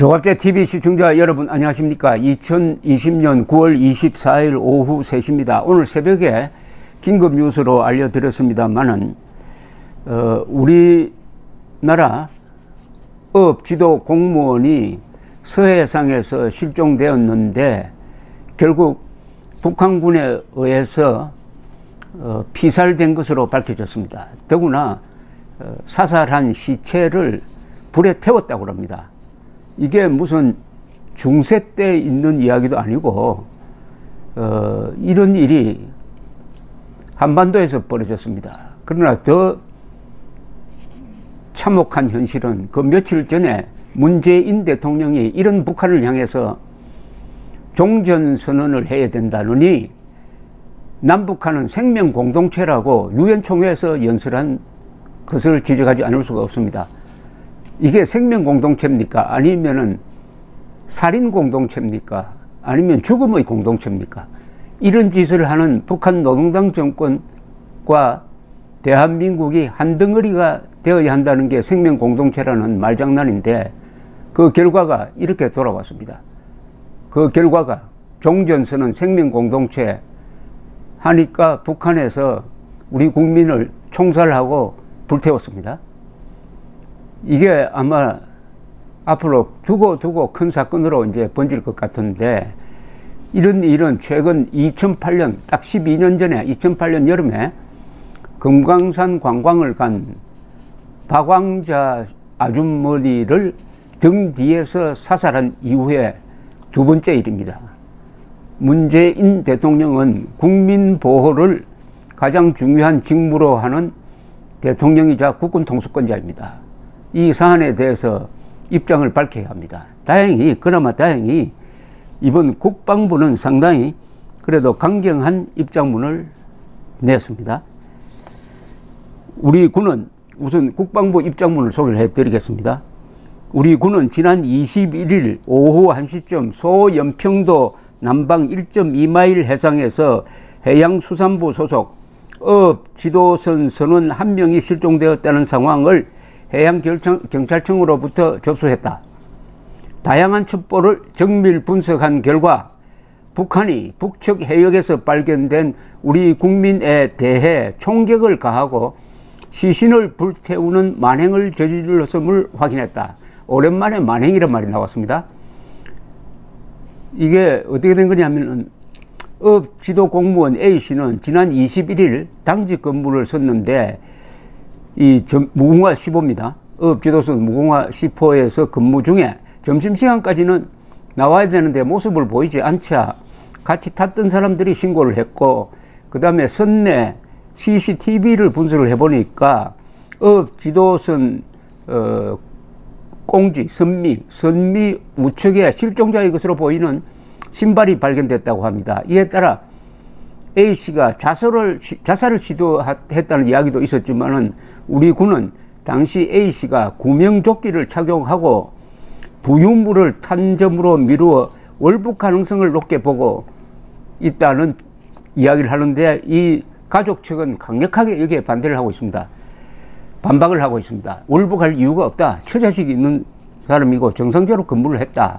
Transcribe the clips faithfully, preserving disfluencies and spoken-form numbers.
조갑제티비 시청자 여러분 안녕하십니까. 이천이십 년 구월 이십사일 오후 세 시입니다. 오늘 새벽에 긴급 뉴스로 알려드렸습니다만은 어, 우리나라 어업지도 공무원이 서해상에서 실종되었는데 결국 북한군에 의해서 어, 피살된 것으로 밝혀졌습니다. 더구나 어, 사살한 시체를 불에 태웠다고 합니다. 이게 무슨 중세 때 있는 이야기도 아니고 어, 이런 일이 한반도에서 벌어졌습니다. 그러나 더 참혹한 현실은 그 며칠 전에 문재인 대통령이 이런 북한을 향해서 종전선언을 해야 된다느니 남북한은 생명공동체라고 유엔 총회에서 연설한 것을 지적하지 않을 수가 없습니다. 이게 생명공동체입니까? 아니면은 살인공동체입니까? 아니면 죽음의 공동체입니까? 이런 짓을 하는 북한 노동당 정권과 대한민국이 한 덩어리가 되어야 한다는 게 생명공동체라는 말장난인데 그 결과가 이렇게 돌아왔습니다. 그 결과가 종전선언 생명공동체 하니까 북한에서 우리 국민을 총살하고 불태웠습니다. 이게 아마 앞으로 두고 두고 큰 사건으로 이제 번질 것 같은데 이런 일은 최근 이천팔 년 딱 십이 년 전에 이천팔 년 여름에 금강산 관광을 간 박왕자 아주머니를 등 뒤에서 사살한 이후에 두 번째 일입니다. 문재인 대통령은 국민 보호를 가장 중요한 직무로 하는 대통령이자 국군 통수권자입니다. 이 사안에 대해서 입장을 밝혀야 합니다. 다행히 그나마 다행히 이번 국방부는 상당히 그래도 강경한 입장문을 냈습니다. 우리 군은 우선 국방부 입장문을 소개를 해드리겠습니다. 우리 군은 지난 이십일일 오후 한 시쯤 소연평도 남방 일 점 이 마일 해상에서 해양수산부 소속 어업지도선 선원 한 명이 실종되었다는 상황을 해양경찰청으로부터 접수했다. 다양한 첩보를 정밀 분석한 결과 북한이 북측 해역에서 발견된 우리 국민에 대해 총격을 가하고 시신을 불태우는 만행을 저질렀음을 확인했다. 오랜만에 만행이란 말이 나왔습니다. 이게 어떻게 된 거냐면 어업지도 공무원 A씨는 지난 이십일일 당직 근무를 섰는데 이 무궁화 십호입니다. 어업지도선 무궁화 십호에서 근무 중에 점심시간까지는 나와야 되는데 모습을 보이지 않자 같이 탔던 사람들이 신고를 했고 그 다음에 선내 씨씨티비를 분석을 해보니까 어업지도선 어, 꽁지, 선미, 선미 우측에 실종자의 것으로 보이는 신발이 발견됐다고 합니다. 이에 따라 A씨가 자살을, 자살을 시도했다는 이야기도 있었지만은 우리 군은 당시 A씨가 구명조끼를 착용하고 부유물을 탄 점으로 미루어 월북 가능성을 높게 보고 있다는 이야기를 하는데 이 가족 측은 강력하게 여기에 반대를 하고 있습니다. 반박을 하고 있습니다. 월북할 이유가 없다. 처자식이 있는 사람이고 정상적으로 근무를 했다.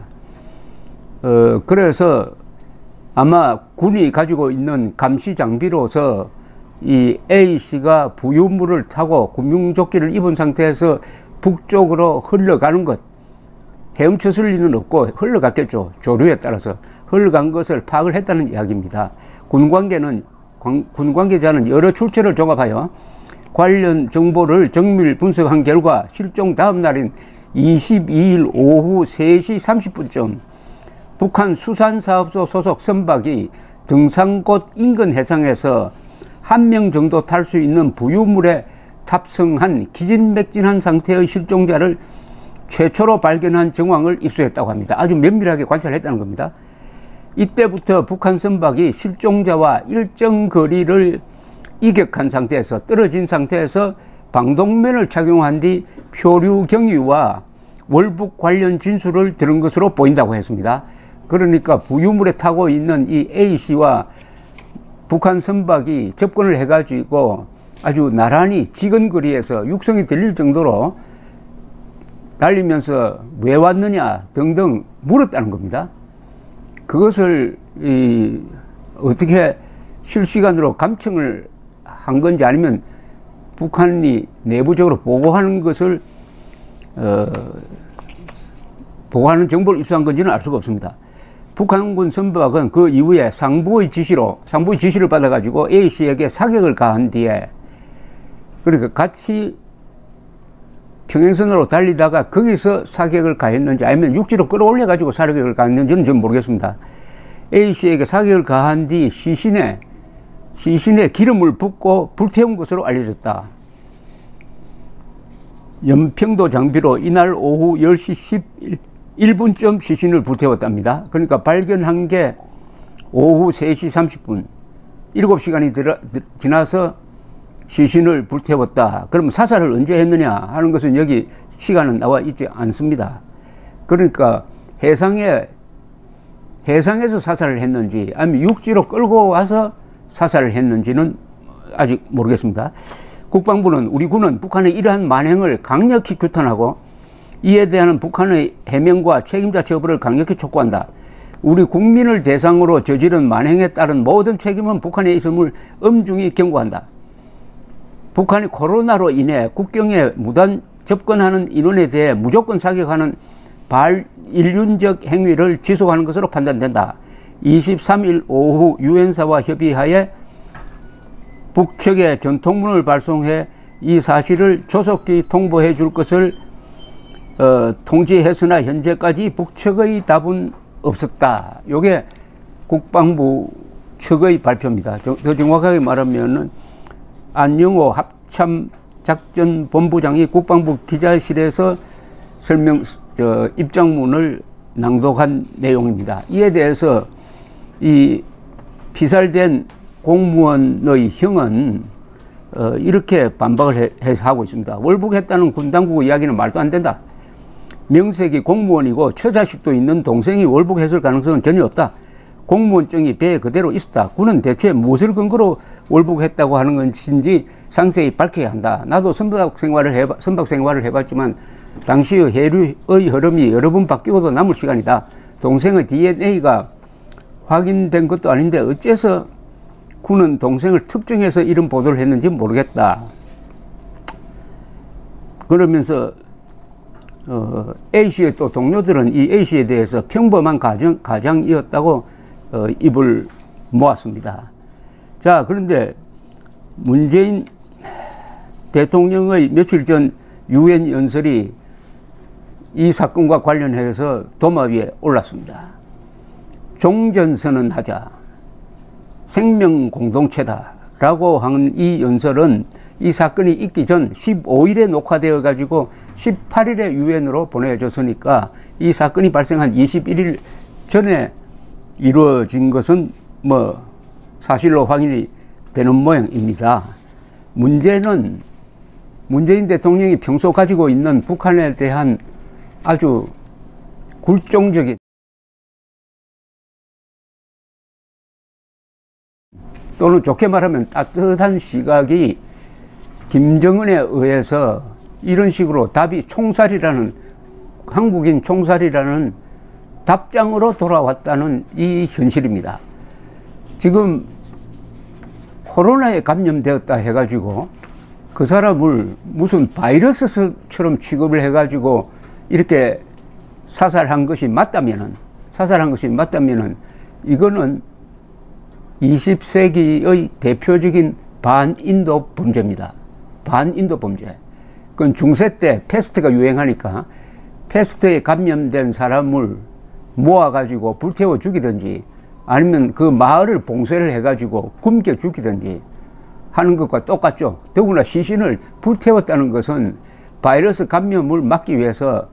어, 그래서 아마 군이 가지고 있는 감시 장비로서 이 A씨가 부유물을 타고 구명조끼를 입은 상태에서 북쪽으로 흘러가는 것, 헤엄쳤을 리는 없고 흘러갔겠죠. 조류에 따라서 흘러간 것을 파악을 했다는 이야기입니다. 군 관계는 군 관계자는 여러 출처를 종합하여 관련 정보를 정밀 분석한 결과 실종 다음 날인 이십이일 오후 세 시 삼십 분쯤 북한 수산사업소 소속 선박이 등산곳 인근 해상에서 한 명 정도 탈 수 있는 부유물에 탑승한 기진맥진한 상태의 실종자를 최초로 발견한 정황을 입수했다고 합니다. 아주 면밀하게 관찰했다는 겁니다. 이때부터 북한 선박이 실종자와 일정 거리를 이격한 상태에서 떨어진 상태에서 방독면을 착용한 뒤 표류 경위와 월북 관련 진술을 들은 것으로 보인다고 했습니다. 그러니까 부유물에 타고 있는 이 A씨와 북한 선박이 접근을 해가지고 아주 나란히 지근거리에서 육성이 들릴 정도로 달리면서 왜 왔느냐 등등 물었다는 겁니다. 그것을 이 어떻게 실시간으로 감청을 한 건지 아니면 북한이 내부적으로 보고하는 것을 어, 보고하는 정보를 입수한 건지는 알 수가 없습니다. 북한군 선박은 그 이후에 상부의 지시로 상부의 지시를 받아가지고 A씨에게 사격을 가한 뒤에 그러니까 같이 평행선으로 달리다가 거기서 사격을 가했는지 아니면 육지로 끌어올려 가지고 사격을 가했는지는 전 모르겠습니다. A씨에게 사격을 가한 뒤 시신에 시신에 기름을 붓고 불태운 것으로 알려졌다. 연평도 장비로 이날 오후 열 시 십일 분쯤 시신을 불태웠답니다. 그러니까 발견한 게 오후 세 시 삼십 분, 일곱 시간이 들어, 지나서 시신을 불태웠다. 그럼 사살을 언제 했느냐 하는 것은 여기 시간은 나와 있지 않습니다. 그러니까 해상에, 해상에서 사살을 했는지 아니면 육지로 끌고 와서 사살을 했는지는 아직 모르겠습니다. 국방부는 우리 군은 북한의 이러한 만행을 강력히 규탄하고 이에 대한 북한의 해명과 책임자 처벌을 강력히 촉구한다. 우리 국민을 대상으로 저지른 만행에 따른 모든 책임은 북한에 있음을 엄중히 경고한다. 북한이 코로나로 인해 국경에 무단 접근하는 인원에 대해 무조건 사격하는 반인륜적 행위를 지속하는 것으로 판단된다. 이십삼 일 오후 유엔사와 협의하에 북측에 전통문을 발송해 이 사실을 조속히 통보해 줄 것을 어, 통지했으나 현재까지 북측의 답은 없었다. 이게 국방부 측의 발표입니다. 더, 더 정확하게 말하면은 안영호 합참작전본부장이 국방부 기자실에서 설명 저, 입장문을 낭독한 내용입니다. 이에 대해서 이 피살된 공무원의 형은 어, 이렇게 반박을 해, 해서 하고 있습니다. 월북했다는 군 당국의 이야기는 말도 안 된다. 명색이 공무원이고 처자식도 있는 동생이 월북했을 가능성은 전혀 없다. 공무원증이 배에 그대로 있었다. 군은 대체 무엇을 근거로 월북했다고 하는 것인지 상세히 밝혀야 한다. 나도 선박 생활을 해봐, 선박 생활을 해봤지만 당시의 해류의 흐름이 여러 번 바뀌고도 남을 시간이다. 동생의 디엔에이가 확인된 것도 아닌데 어째서 군은 동생을 특정해서 이런 보도를 했는지 모르겠다. 그러면서 어, A씨의 또 동료들은 이 A씨에 대해서 평범한 가정, 가장이었다고 어, 입을 모았습니다. 자, 그런데 문재인 대통령의 며칠 전 유엔 연설이 이 사건과 관련해서 도마 위에 올랐습니다. 종전선언 하자, 생명 공동체다 라고 한 이 연설은 이 사건이 있기 전 십오 일에 녹화되어 가지고 십팔 일에 유엔으로 보내졌으니까 이 사건이 발생한 이십일 일 전에 이루어진 것은 뭐 사실로 확인이 되는 모양입니다. 문제는 문재인 대통령이 평소 가지고 있는 북한에 대한 아주 굴종적인 또는 좋게 말하면 따뜻한 시각이 김정은에 의해서 이런 식으로 답이 총살이라는, 한국인 총살이라는 답장으로 돌아왔다는 이 현실입니다. 지금 코로나에 감염되었다 해가지고 그 사람을 무슨 바이러스처럼 취급을 해가지고 이렇게 사살한 것이 맞다면은, 사살한 것이 맞다면은 이거는 이십 세기의 대표적인 반인도 범죄입니다. 반인도 범죄. 그건 중세 때 패스트가 유행하니까 패스트에 감염된 사람을 모아가지고 불태워 죽이든지 아니면 그 마을을 봉쇄를 해가지고 굶겨 죽이든지 하는 것과 똑같죠. 더구나 시신을 불태웠다는 것은 바이러스 감염을 막기 위해서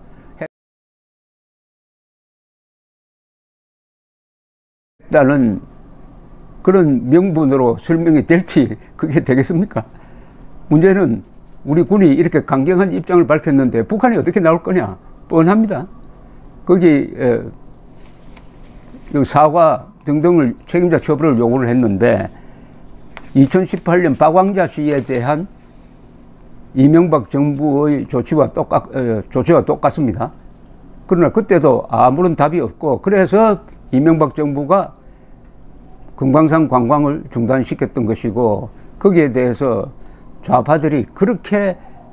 했다는 그런 명분으로 설명이 될지 그게 되겠습니까? 문제는 우리 군이 이렇게 강경한 입장을 밝혔는데 북한이 어떻게 나올 거냐? 뻔합니다. 거기 에, 사과 등등을 책임자 처벌을 요구를 했는데 이천십팔 년 박왕자 씨에 대한 이명박 정부의 조치와 똑같, 어, 조치와 똑같습니다. 그러나 그때도 아무런 답이 없고, 그래서 이명박 정부가 금강산 관광을 중단시켰던 것이고, 거기에 대해서 좌파들이 그렇게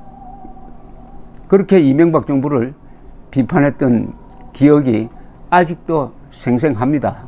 그렇게 이명박 정부를 비판했던 기억이 아직도 생생합니다.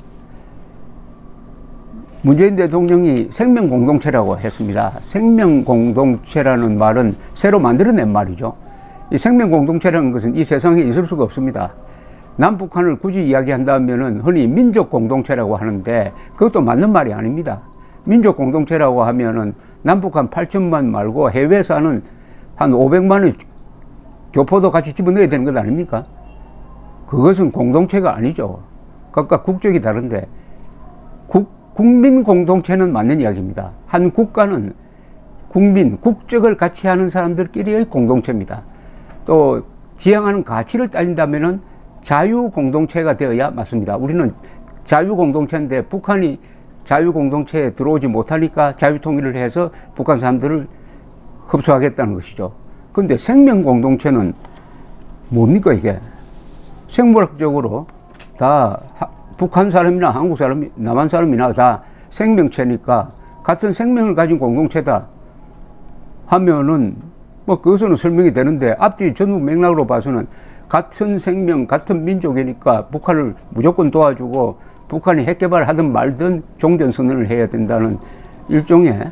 문재인 대통령이 생명공동체라고 했습니다. 생명공동체라는 말은 새로 만들어낸 말이죠. 이 생명공동체라는 것은 이 세상에 있을 수가 없습니다. 남북한을 굳이 이야기한다면 흔히 민족공동체라고 하는데 그것도 맞는 말이 아닙니다. 민족공동체라고 하면은 남북한 팔천만 말고 해외에 사는 한 오백만의 교포도 같이 집어넣어야 되는 것 아닙니까? 그것은 공동체가 아니죠. 각각 국적이 다른데, 국, 국민 공동체는 맞는 이야기입니다. 한 국가는 국민, 국적을 같이 하는 사람들끼리의 공동체입니다. 또 지향하는 가치를 따진다면은 자유 공동체가 되어야 맞습니다. 우리는 자유 공동체인데 북한이 자유 공동체에 들어오지 못하니까 자유 통일을 해서 북한 사람들을 흡수하겠다는 것이죠. 그런데 생명 공동체는 뭡니까 이게? 생물학적으로 다 북한 사람이나 한국 사람이, 남한 사람이나 다 생명체니까 같은 생명을 가진 공동체다 하면은 뭐 그것은 설명이 되는데, 앞뒤 전후 맥락으로 봐서는 같은 생명, 같은 민족이니까 북한을 무조건 도와주고 북한이 핵 개발하든 말든 종전선언을 해야 된다는 일종의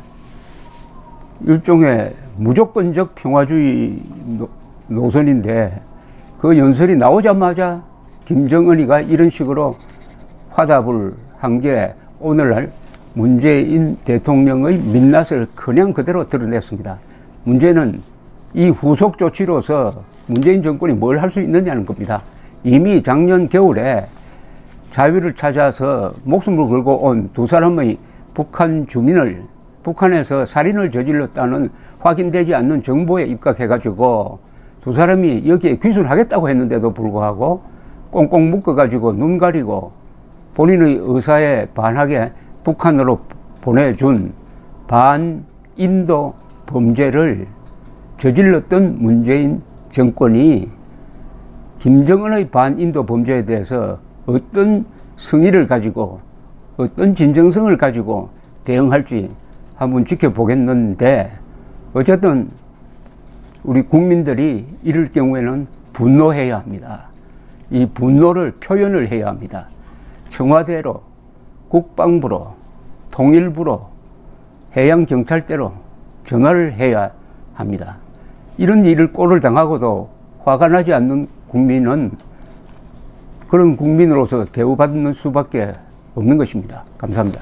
일종의 무조건적 평화주의 노선인데, 그 연설이 나오자마자 김정은이가 이런 식으로 화답을 한 게 오늘날 문재인 대통령의 민낯을 그냥 그대로 드러냈습니다. 문제는 이 후속 조치로서 문재인 정권이 뭘 할 수 있느냐는 겁니다. 이미 작년 겨울에 자유를 찾아서 목숨을 걸고 온 두 사람의 북한 주민을, 북한에서 살인을 저질렀다는 확인되지 않는 정보에 입각해가지고 두 사람이 여기에 귀순하겠다고 했는데도 불구하고 꽁꽁 묶어가지고 눈 가리고 본인의 의사에 반하게 북한으로 보내준 반인도 범죄를 저질렀던 문재인 정권이 김정은의 반인도 범죄에 대해서 어떤 성의를 가지고 어떤 진정성을 가지고 대응할지 한번 지켜보겠는데, 어쨌든 우리 국민들이 이럴 경우에는 분노해야 합니다. 이 분노를 표현을 해야 합니다. 청와대로, 국방부로, 통일부로, 해양경찰대로 전화를 해야 합니다. 이런 일을 꼴을 당하고도 화가 나지 않는 국민은 그런 국민으로서 대우받는 수밖에 없는 것입니다. 감사합니다.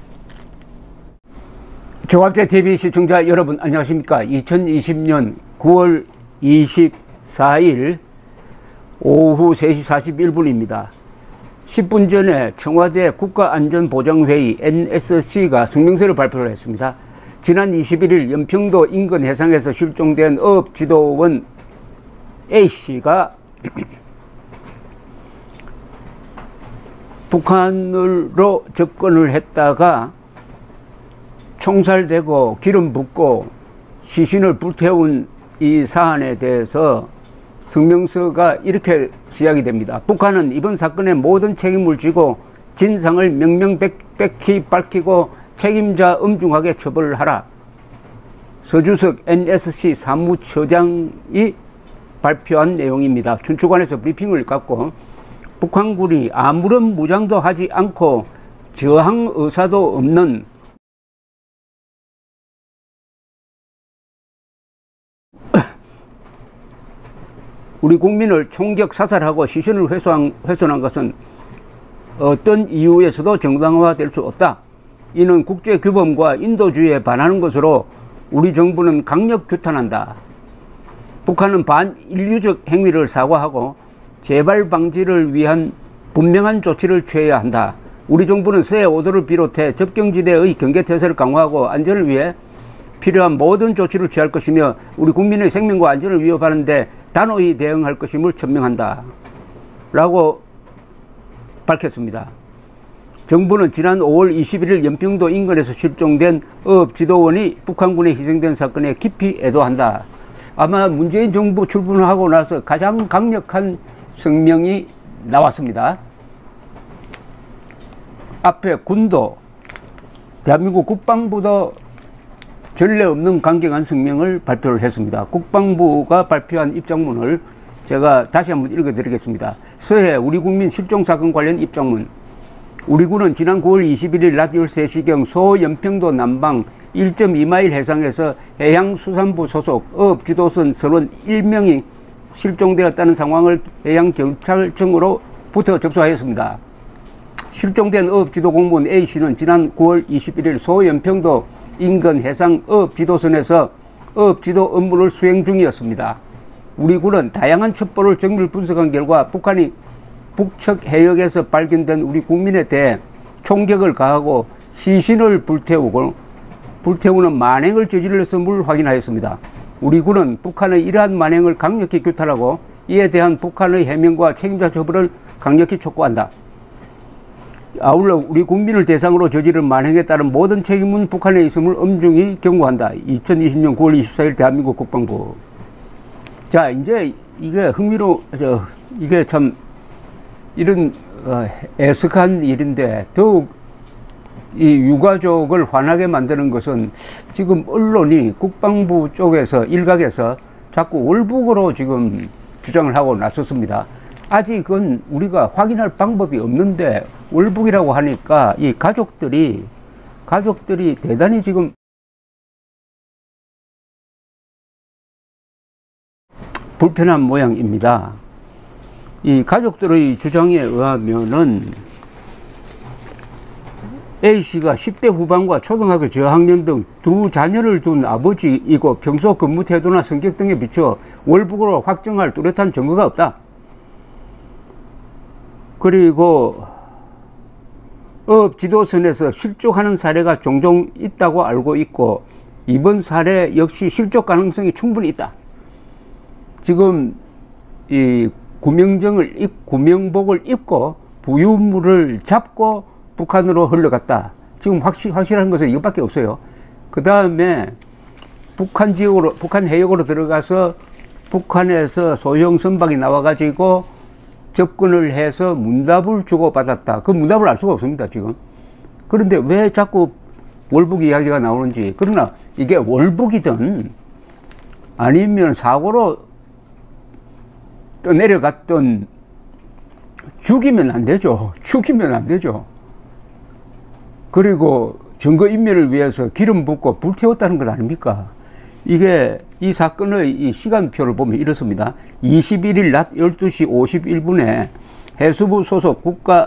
종합제티비 시청자 여러분 안녕하십니까? 이천이십 년 구월 이십사일 오후 세 시 사십일 분입니다. 십 분 전에 청와대 국가안전보장회의 엔에스씨가 성명서를 발표를 했습니다. 지난 이십일일 연평도 인근 해상에서 실종된 어업지도원 A씨가 북한으로 접근을 했다가 총살되고 기름 붓고 시신을 불태운 이 사안에 대해서 성명서가 이렇게 시작이 됩니다. 북한은 이번 사건의 모든 책임을 지고 진상을 명명백백히 밝히고 책임자 엄중하게 처벌을 하라. 서주석 엔에스씨 사무처장이 발표한 내용입니다. 춘추관에서 브리핑을 갖고 북한군이 아무런 무장도 하지 않고 저항 의사도 없는 우리 국민을 총격 사살하고 시신을 훼손한, 훼손한 것은 어떤 이유에서도 정당화될 수 없다. 이는 국제규범과 인도주의에 반하는 것으로 우리 정부는 강력 규탄한다. 북한은 반인류적 행위를 사과하고 재발 방지를 위한 분명한 조치를 취해야 한다. 우리 정부는 서해 오도를 비롯해 접경지대의 경계태세를 강화하고 안전을 위해 필요한 모든 조치를 취할 것이며 우리 국민의 생명과 안전을 위협하는 데 단호히 대응할 것임을 천명한다. 라고 밝혔습니다. 정부는 지난 오월 이십일일 연평도 인근에서 실종된 어업지도원이 북한군에 희생된 사건에 깊이 애도한다. 아마 문재인 정부 출범하고 나서 가장 강력한 성명이 나왔습니다. 앞에 군도 대한민국 국방부도 전례 없는 강경한 성명을 발표를 했습니다. 국방부가 발표한 입장문을 제가 다시 한번 읽어드리겠습니다. 서해 우리 국민 실종 사건 관련 입장문. 우리 군은 지난 구월 이십일일 낮 열세 시경 소연평도 남방 일 점 이 마일 해상에서 해양수산부 소속 어업지도선 선원 일 명이 실종되었다는 상황을 해양경찰청으로부터 접수하였습니다. 실종된 어업지도 공무원 A씨는 지난 구월 이십일일 소연평도 인근 해상 어업지도선에서 어업지도 업무를 수행 중이었습니다. 우리 군은 다양한 첩보를 정밀 분석한 결과 북한이 북측 해역에서 발견된 우리 국민에 대해 총격을 가하고 시신을 불태우고 불태우는 만행을 저질렀음을 확인하였습니다. 우리 군은 북한의 이러한 만행을 강력히 규탄하고 이에 대한 북한의 해명과 책임자 처벌을 강력히 촉구한다. 아울러 우리 국민을 대상으로 저지른 만행에 따른 모든 책임은 북한에 있음을 엄중히 경고한다. 이천이십년 구월 이십사일 대한민국 국방부. 자, 이제 이게 흥미로, 저, 이게 참 이런 어, 애석한 일인데 더욱 이 유가족을 화나게 만드는 것은 지금 언론이 국방부 쪽에서 일각에서 자꾸 월북으로 지금 주장을 하고 나섰습니다. 아직은 우리가 확인할 방법이 없는데 월북이라고 하니까 이 가족들이 가족들이 대단히 지금 불편한 모양입니다. 이 가족들의 주장에 의하면은 A씨가 십 대 후반과 초등학교 저학년 등 두 자녀를 둔 아버지이고 평소 근무 태도나 성격 등에 비춰 월북으로 확정할 뚜렷한 증거가 없다. 그리고 어업지도선에서 실족하는 사례가 종종 있다고 알고 있고 이번 사례 역시 실족 가능성이 충분히 있다. 지금 이 구명정을 입, 구명복을 입고 부유물을 잡고 북한으로 흘러갔다. 지금 확실, 확실한 것은 이것밖에 없어요. 그 다음에 북한 지역으로, 북한 해역으로 들어가서 북한에서 소형 선박이 나와가지고 접근을 해서 문답을 주고받았다. 그 문답을 알 수가 없습니다, 지금. 그런데 왜 자꾸 월북 이야기가 나오는지. 그러나 이게 월북이든 아니면 사고로 떠내려갔던 죽이면 안 되죠. 죽이면 안 되죠. 그리고 증거인멸을 위해서 기름 붓고 불태웠다는 것 아닙니까? 이게 이 사건의 이 시간표를 보면 이렇습니다. 이십일일 낮 열두시 오십일분에 해수부 소속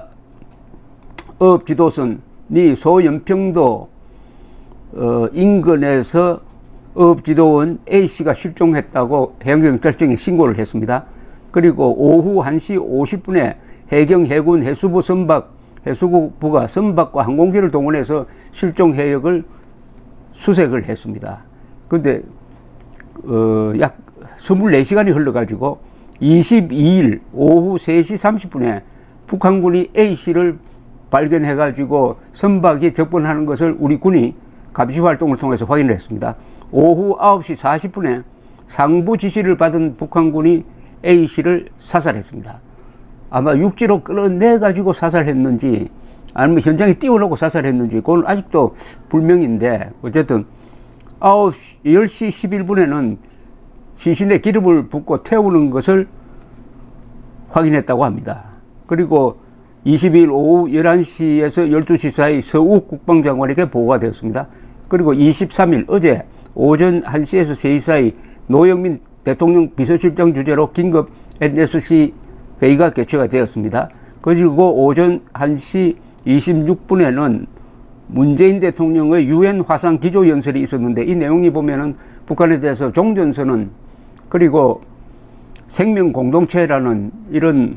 국가어업지도선이 소연평도 어, 인근에서 어업지도원 A씨가 실종했다고 해양경찰청에 신고를 했습니다. 그리고 오후 한시 오십분에 해경해군 해수부 선박 해수부가 선박과 항공기를 동원해서 실종 해역을 수색을 했습니다. 그런데 어, 약 이십사 시간이 흘러가지고 이십이일 오후 세시 삼십분에 북한군이 A씨를 발견해가지고 선박이 접근하는 것을 우리 군이 감시활동을 통해서 확인을 했습니다. 오후 아홉시 사십분에 상부 지시를 받은 북한군이 A씨를 사살했습니다. 아마 육지로 끌어내가지고 사살했는지 아니면 현장에 띄워놓고 사살했는지 그건 아직도 불명인데 어쨌든 열시 십일분에는 시신에 기름을 붓고 태우는 것을 확인했다고 합니다. 그리고 이십이일 오후 열한시에서 열두시 사이 서욱 국방장관에게 보고가 되었습니다. 그리고 이십삼일 어제 오전 한시에서 세시 사이 노영민 대통령 비서실장 주재로 긴급 엔에스씨 회의가 개최가 되었습니다. 그리고 오전 한시 이십육분에는 문재인 대통령의 유엔 화상 기조연설이 있었는데 이 내용이 보면은 북한에 대해서 종전선언 그리고 생명공동체라는 이런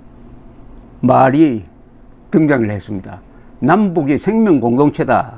말이 등장을 했습니다. 남북이 생명공동체다.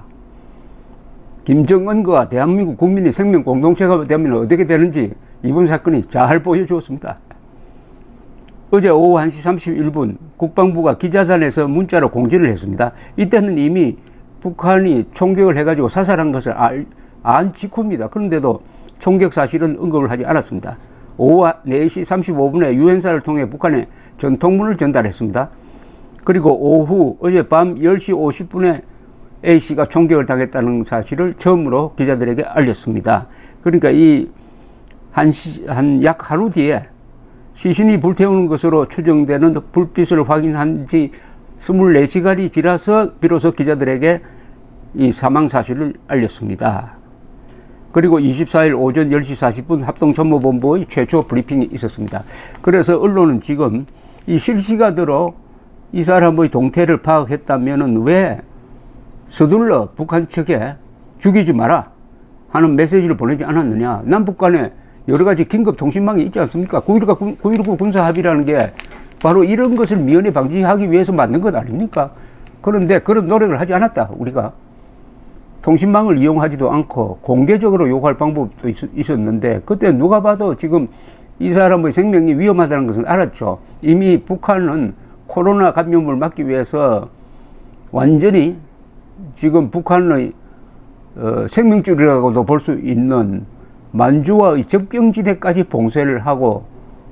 김정은과 대한민국 국민이 생명공동체가 되면 어떻게 되는지 이번 사건이 잘 보여주었습니다. 어제 오후 한시 삼십일분 국방부가 기자단에서 문자로 공지를 했습니다. 이때는 이미 북한이 총격을 해가지고 사살한 것을 알, 안 직후입니다. 그런데도 총격 사실은 언급을 하지 않았습니다. 오후 네 시 삼십오 분에 유엔사를 통해 북한에 전통문을 전달했습니다. 그리고 오후 어젯밤 열 시 오십 분에 A씨가 총격을 당했다는 사실을 처음으로 기자들에게 알렸습니다. 그러니까 이 한 한 약 하루 뒤에 시신이 불태우는 것으로 추정되는 불빛을 확인한 지 이십사 시간이 지나서 비로소 기자들에게 이 사망 사실을 알렸습니다. 그리고 이십사 일 오전 열 시 사십 분 합동참모본부의 최초 브리핑이 있었습니다. 그래서 언론은 지금 이 실시간으로 이 사람의 동태를 파악했다면은 왜 서둘러 북한 측에 죽이지 마라 하는 메시지를 보내지 않았느냐. 남북 간에 여러 가지 긴급 통신망이 있지 않습니까? 구일구 군사합의라는 게 바로 이런 것을 미연에 방지하기 위해서 만든 것 아닙니까? 그런데 그런 노력을 하지 않았다, 우리가. 통신망을 이용하지도 않고 공개적으로 요구할 방법도 있, 었는데 그때 누가 봐도 지금 이 사람의 생명이 위험하다는 것은 알았죠. 이미 북한은 코로나 감염을 막기 위해서 완전히 지금 북한의 어, 생명줄이라고도 볼 수 있는 만주와의 접경지대까지 봉쇄를 하고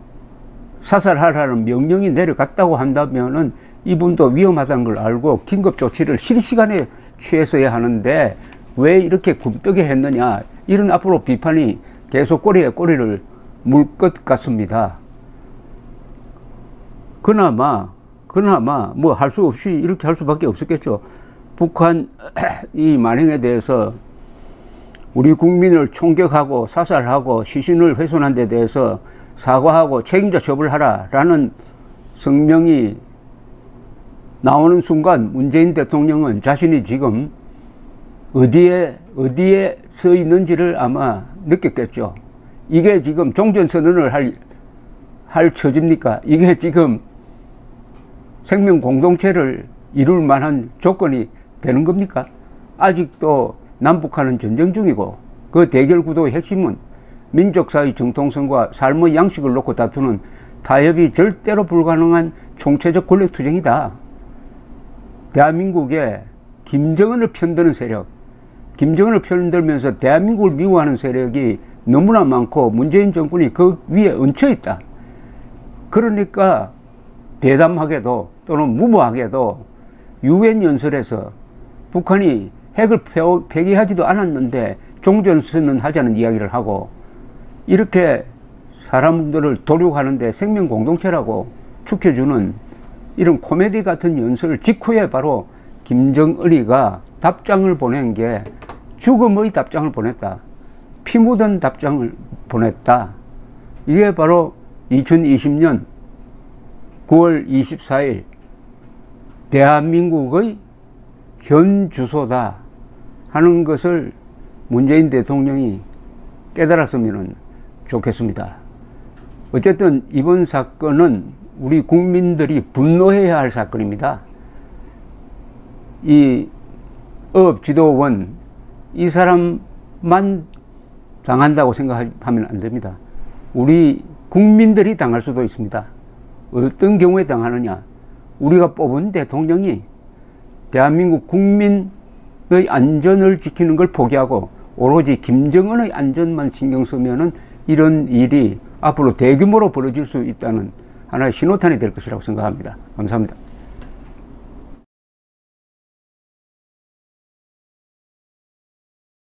사살하라는 명령이 내려갔다고 한다면은 이분도 위험하다는 걸 알고 긴급 조치를 실시간에 취했어야 하는데 왜 이렇게 굼뜨게 했느냐, 이런 앞으로 비판이 계속 꼬리에 꼬리를 물 것 같습니다. 그나마 그나마 뭐 할 수 없이 이렇게 할 수밖에 없었겠죠. 북한 이 만행에 대해서 우리 국민을 총격하고 사살하고 시신을 훼손한 데 대해서 사과하고 책임자 처벌하라 라는 성명이 나오는 순간 문재인 대통령은 자신이 지금 어디에 어디에 서 있는지를 아마 느꼈겠죠. 이게 지금 종전선언을 할, 할 처지입니까? 이게 지금 생명 공동체를 이룰 만한 조건이 되는 겁니까? 아직도 남북한은 전쟁 중이고 그 대결 구도의 핵심은 민족사의 정통성과 삶의 양식을 놓고 다투는 타협이 절대로 불가능한 총체적 권력투쟁이다. 대한민국에 김정은을 편드는 세력, 김정은을 편들면서 대한민국을 미워하는 세력이 너무나 많고 문재인 정권이 그 위에 얹혀 있다. 그러니까 대담하게도 또는 무모하게도 유엔 연설에서 북한이 핵을 폐기하지도 않았는데 종전선언 하자는 이야기를 하고 이렇게 사람들을 도륙하는데 생명 공동체라고 축해주는 이런 코미디 같은 연설 직후에 바로 김정은이가 답장을 보낸 게 죽음의 답장을 보냈다. 피 묻은 답장을 보냈다. 이게 바로 이천이십 년 구월 이십사일 대한민국의 현 주소다 하는 것을 문재인 대통령이 깨달았으면 좋겠습니다. 어쨌든 이번 사건은 우리 국민들이 분노해야 할 사건입니다. 이 어업지도원 이 사람만 당한다고 생각하면 안 됩니다. 우리 국민들이 당할 수도 있습니다. 어떤 경우에 당하느냐, 우리가 뽑은 대통령이 대한민국 국민의 안전을 지키는 걸 포기하고 오로지 김정은의 안전만 신경 쓰면은 이런 일이 앞으로 대규모로 벌어질 수 있다는 하나의 신호탄이 될 것이라고 생각합니다. 감사합니다.